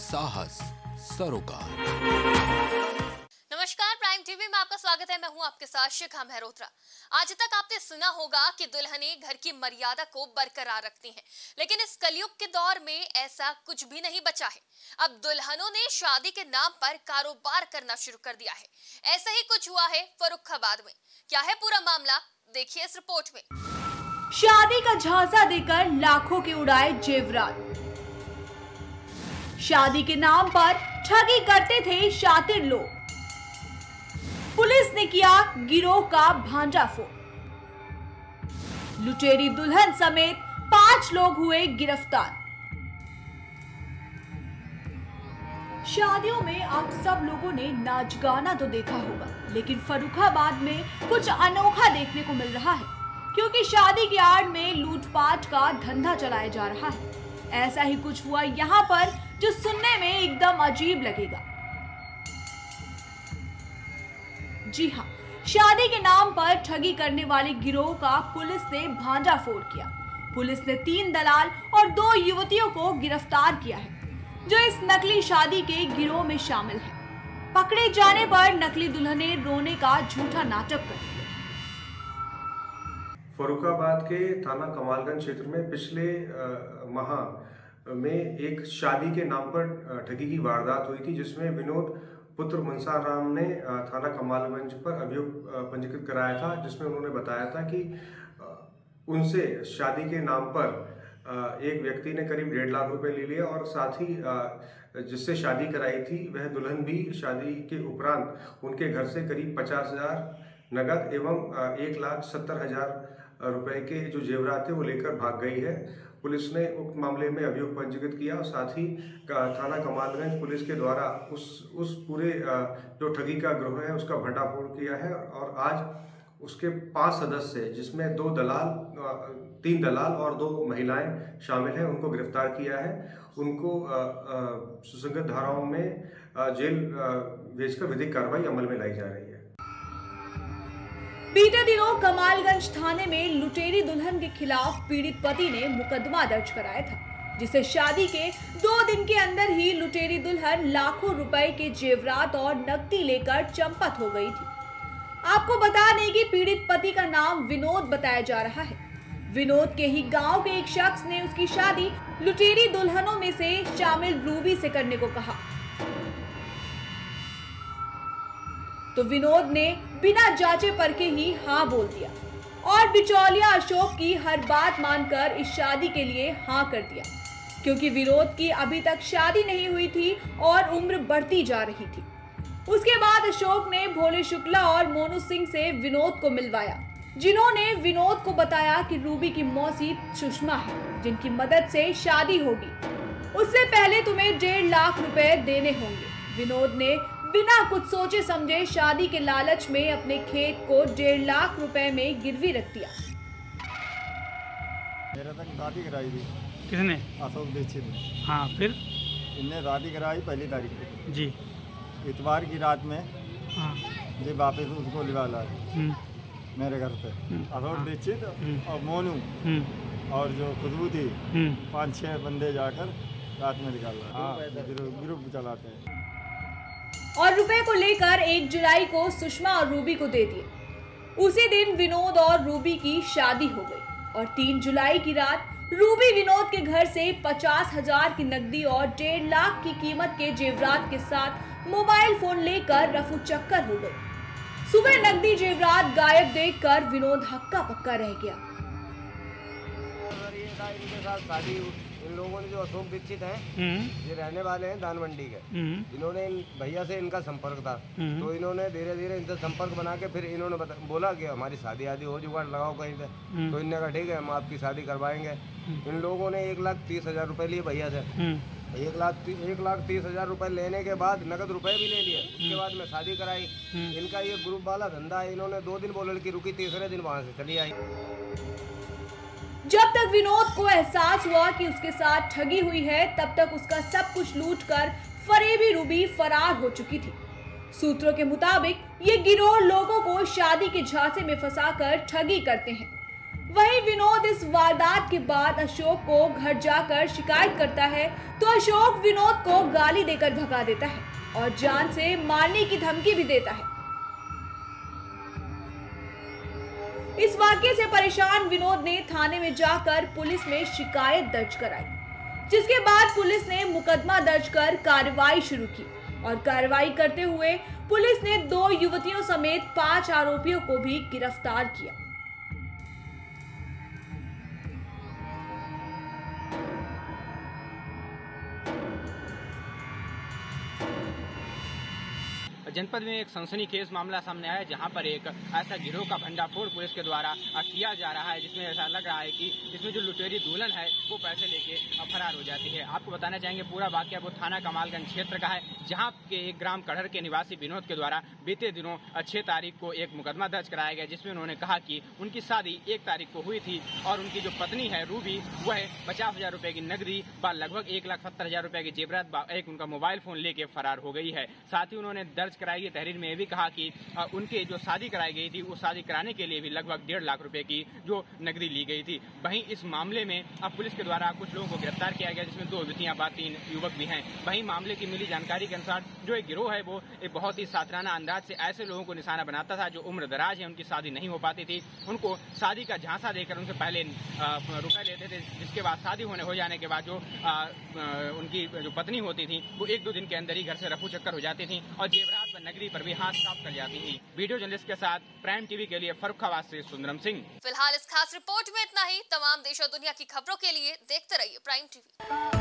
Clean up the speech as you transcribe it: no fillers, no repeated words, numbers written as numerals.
साहस सरोकार। नमस्कार, प्राइम टीवी में आपका स्वागत है। मैं हूं आपके साथ शिखा मेहरोत्रा। आज तक आपने सुना होगा कि दुल्हनें घर की मर्यादा को बरकरार रखती हैं, लेकिन इस कलयुग के दौर में ऐसा कुछ भी नहीं बचा है। अब दुल्हनों ने शादी के नाम पर कारोबार करना शुरू कर दिया है। ऐसा ही कुछ हुआ है फर्रुखाबाद में। क्या है पूरा मामला, देखिए इस रिपोर्ट में। शादी का झांसा देकर लाखों के उड़ाए जेवरात। शादी के नाम पर ठगी करते थे शातिर लोग। पुलिस ने किया गिरोह का भांडाफोड़। लुटेरी दुल्हन समेत 5 लोग हुए गिरफ्तार। शादियों में आप सब लोगों ने नाच गाना तो देखा होगा, लेकिन फर्रुखाबाद में कुछ अनोखा देखने को मिल रहा है, क्योंकि शादी की आड़ में लूटपाट का धंधा चलाया जा रहा है। ऐसा ही कुछ हुआ यहाँ पर, जो सुनने में एकदम अजीब लगेगा। जी हाँ, शादी के नाम पर ठगी करने वाले गिरोह का पुलिस ने भांडाफोड़ किया। पुलिस ने 3 दलाल और 2 युवतियों को गिरफ्तार किया है, जो इस नकली शादी के गिरोह में शामिल हैं। पकड़े जाने पर नकली दुल्हनें रोने का झूठा नाटक करती है। फर्रुखाबाद के थाना कमालगंज क्षेत्र में पिछले माह में एक शादी के नाम पर ठगी की वारदात हुई थी, जिसमें विनोद पुत्र मनसाराम ने थाना कमालगंज पर अभियोग पंजीकृत कराया था, जिसमें उन्होंने बताया था कि उनसे शादी के नाम पर एक व्यक्ति ने करीब 1.5 लाख रुपए ले लिए और साथ ही जिससे शादी कराई थी वह दुल्हन भी शादी के उपरांत उनके घर से करीब 50,000 नगद एवं 1,70,000 रुपए के जो जेवरात थे वो लेकर भाग गई है। पुलिस ने उक्त मामले में अभियोग पंजीकृत किया और साथ ही थाना कमालगंज पुलिस के द्वारा उस पूरे जो ठगी का गिरोह है उसका भंडाफोड़ किया है और आज उसके 5 सदस्य, जिसमें 3 दलाल और 2 महिलाएं शामिल हैं, उनको गिरफ्तार किया है। उनको सुसंगत धाराओं में जेल भेजकर विधिक कार्रवाई अमल में लाई जा रही है। बीते दिनों कमालगंज थाने में लुटेरी दुल्हन के खिलाफ पीड़ित पति ने मुकदमा दर्ज कराया था, जिसे शादी के 2 दिन के अंदर ही लुटेरी दुल्हन लाखों रुपए के जेवरात और नकदी लेकर चंपत हो गई थी। आपको बता दें कि पीड़ित पति का नाम विनोद बताया जा रहा है। विनोद के ही गांव के एक शख्स ने उसकी शादी लुटेरी दुल्हनों में से शामिल रूबी से करने को कहा, तो विनोद ने बिना जांचे परखे ही हाँ बोल दिया और बिचौलिया अशोक की हर बात मानकर इस शादी के लिए हाँ कर दिया, क्योंकि विनोद की अभी तक शादी नहीं हुई थी और उम्र बढ़ती जा रही थी। उसके बाद अशोक ने भोले शुक्ला और मोनू सिंह से विनोद को मिलवाया, जिन्होंने विनोद को बताया कि रूबी की मौसी सुषमा है, जिनकी मदद से शादी होगी। उससे पहले तुम्हें 1.5 लाख रुपए देने होंगे। विनोद ने बिना कुछ सोचे समझे शादी के लालच में अपने खेत को 1.5 लाख रुपए में गिरवी रख दिया। मेरे तक शादी कराई थी। किसने? अशोक दीक्षित ने। हाँ, फिर इनने शादी कराई 1 तारीख को जी। इतवार की रात में हाँ जी वापस उसको लिवा लाए मेरे घर से। अशोक दीक्षित और मोनू और जो खुशबू थी 5-6 बंदे जाकर रात में निकाल रहे। हाँ, ग्रुप चलाते हैं। और रुपए को लेकर 1 जुलाई को सुषमा और रूबी को दे दिए। उसी दिन विनोद और रूबी की शादी हो गई और 3 जुलाई की रात रूबी विनोद के घर से 50,000 की नकदी और 1.5 लाख की कीमत के जेवरात के साथ मोबाइल फोन लेकर रफू चक्कर हो गई। सुबह नकदी जेवरात गायब देखकर विनोद हक्का पक्का रह गया। इन लोगों ने जो अशोक दीक्षित हैं, ये रहने वाले हैं दान मंडी के। इन्होंने इन भैया से इनका संपर्क था, तो इन्होंने धीरे धीरे इनसे संपर्क बना के फिर इन्होंने बोला कि हमारी शादी आदि हो जुगाड़ लगाओ कहीं से। तो इनने कहा ठीक है, हम आपकी शादी करवाएंगे। इन लोगों ने 1,30,000 रुपए लिए भैया से। 1,30,000 रुपए लेने के बाद नकद रुपए भी ले लिए। उसके बाद में शादी कराई। इनका ये ग्रुप वाला धंधा है। इन्होंने 2 दिन वो लड़की रुकी, तीसरे दिन वहाँ से चली आई। जब तक विनोद को एहसास हुआ कि उसके साथ ठगी हुई है, तब तक उसका सब कुछ लूटकर फरेबी रूबी फरार हो चुकी थी। सूत्रों के मुताबिक ये गिरोह लोगों को शादी के झांसे में फंसाकर ठगी करते हैं। वहीं विनोद इस वारदात के बाद अशोक को घर जाकर शिकायत करता है तो अशोक विनोद को गाली देकर भगा देता है और जान से मारने की धमकी भी देता है। इस वाकये से परेशान विनोद ने थाने में जाकर पुलिस में शिकायत दर्ज कराई, जिसके बाद पुलिस ने मुकदमा दर्ज कर कार्रवाई शुरू की और कार्रवाई करते हुए पुलिस ने 2 युवतियों समेत 5 आरोपियों को भी गिरफ्तार किया। जनपद में एक सनसनीखेज मामला सामने आया जहां पर एक ऐसा गिरोह का भंडाफोड़ पुलिस के द्वारा किया जा रहा है, जिसमें ऐसा लग रहा है कि इसमें जो लुटेरी दुल्हन है वो पैसे लेके फरार हो जाती है। आपको बताना चाहेंगे पूरा वाकया वो थाना कमालगंज क्षेत्र का है, जहां के एक ग्राम कड़हर के निवासी विनोद के द्वारा बीते दिनों 6 तारीख को एक मुकदमा दर्ज कराया गया, जिसमें उन्होंने कहा कि उनकी शादी 1 तारीख को हुई थी और उनकी जो पत्नी है रूबी वह 50,000 रुपए की नकदी व लगभग 1,70,000 रुपए की जेवरात एक उनका मोबाइल फोन लेके फरार हो गई है। साथ ही उन्होंने दर्ज कराई है तहरीर में ये भी कहा कि उनके जो शादी कराई गई थी वो शादी कराने के लिए भी लगभग 1.5 लाख रुपए की जो नकदी ली गई थी। वहीं इस मामले में अब पुलिस के द्वारा कुछ लोगों को गिरफ्तार किया गया, जिसमें 2 युवतियां व 3 युवक भी हैं। वहीं मामले की मिली जानकारी के अनुसार जो एक गिरोह है वो एक बहुत ही सातराना अंदाज से ऐसे लोगों को निशाना बनाता था जो उम्र दराज है, उनकी शादी नहीं हो पाती थी, उनको शादी का झांसा देकर उनसे पहले रुपए लेते थे, जिसके बाद शादी हो जाने के बाद जो उनकी जो पत्नी होती थी वो 1-2 दिन के अंदर ही घर से रफू चक्कर हो जाती थी और जेवरात व नगरी पर भी हाथ साफ कर जाती थी। वीडियो जर्नलिस्ट के साथ प्राइम टीवी के लिए फर्रुखाबाद से सुंदरम सिंह। फिलहाल इस खास रिपोर्ट में इतना ही। तमाम देश और दुनिया की खबरों के लिए देखते रहिए प्राइम टीवी।